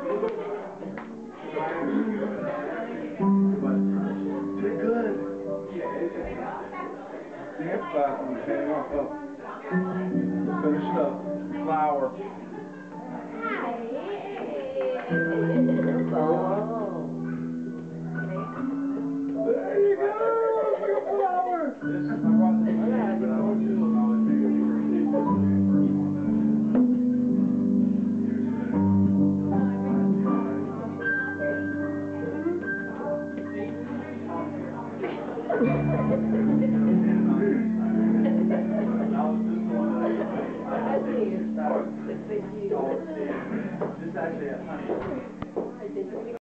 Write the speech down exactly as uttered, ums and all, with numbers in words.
They're good. Dance class on the hang off up. Finished up. Flower. Oh. There you go. Look at flower. This is my brother. This actually has honey.